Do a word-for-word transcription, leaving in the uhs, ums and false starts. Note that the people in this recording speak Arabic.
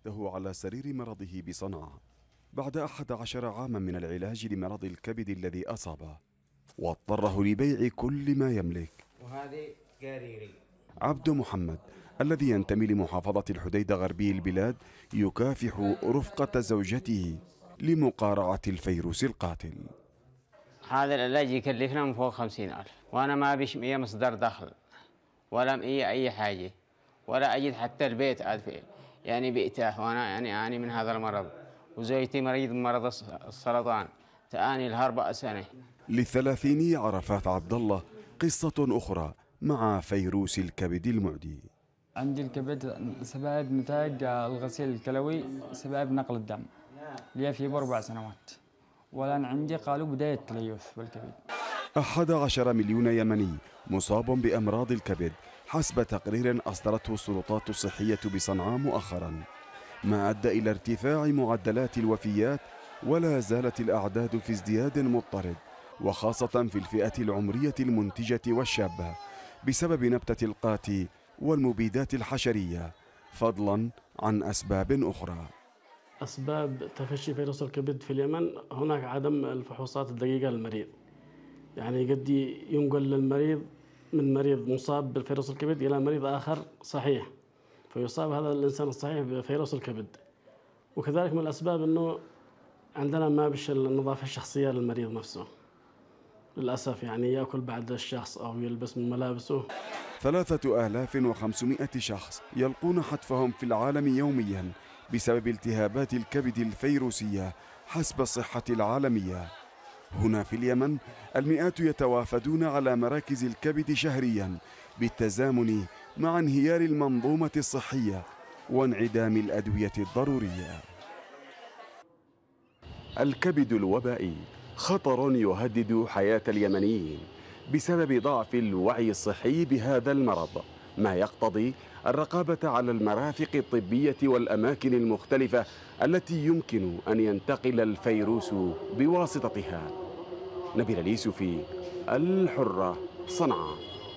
وفاته على سرير مرضه بصنعاء بعد أحد عشر عاما من العلاج لمرض الكبد الذي أصابه واضطره لبيع كل ما يملك. وهذه قريري. عبد محمد الذي ينتمي لمحافظة الحديدة غربي البلاد يكافح رفقة زوجته لمقارعة الفيروس القاتل. هذا العلاج يكلفنا من فوق خمسين ألف، وأنا ما بيش أي مصدر دخل ولا أي أي حاجة، ولا أجد حتى البيت أدفع، يعني بئته، وأنا يعني أعاني من هذا المرض، وزوجتي مريض بمرض السرطان تآني لها أربع سنة. للثلاثيني عرفات عبد الله قصة أخرى مع فيروس الكبد المعدي. عندي الكبد سبب نتائج الغسيل الكلوي، سبب نقل الدم لي في بأربع سنوات، والآن عندي قالوا بداية تليف بالكبد. أحد عشر مليون يمني مصاب بأمراض الكبد حسب تقرير أصدرته السلطات الصحية بصنعاء مؤخرا، ما أدى إلى ارتفاع معدلات الوفيات، ولا زالت الأعداد في ازدياد مضطرد، وخاصة في الفئة العمرية المنتجة والشابة بسبب نبتة القات والمبيدات الحشرية، فضلا عن أسباب أخرى. أسباب تفشي فيروس الكبد في اليمن هناك عدم الفحوصات الدقيقة للمريض، يعني قد ينقل للمريض من مريض مصاب بالفيروس الكبد إلى مريض آخر صحيح، فيصاب هذا الإنسان الصحيح بفيروس الكبد. وكذلك من الأسباب أنه عندنا ما بش النظافة الشخصية للمريض نفسه للأسف، يعني يأكل بعد الشخص أو يلبس من ملابسه. ثلاثة آلاف وخمسمائة شخص يلقون حتفهم في العالم يوميا بسبب التهابات الكبد الفيروسية حسب الصحة العالمية. هنا في اليمن المئات يتوافدون على مراكز الكبد شهريا بالتزامن مع انهيار المنظومة الصحية وانعدام الأدوية الضرورية. الكبد الوبائي خطر يهدد حياة اليمنيين بسبب ضعف الوعي الصحي بهذا المرض، ما يقتضي الرقابة على المرافق الطبية والأماكن المختلفة التي يمكن أن ينتقل الفيروس بواسطتها. نبيل اليوسفي، الحرة، صنعاء.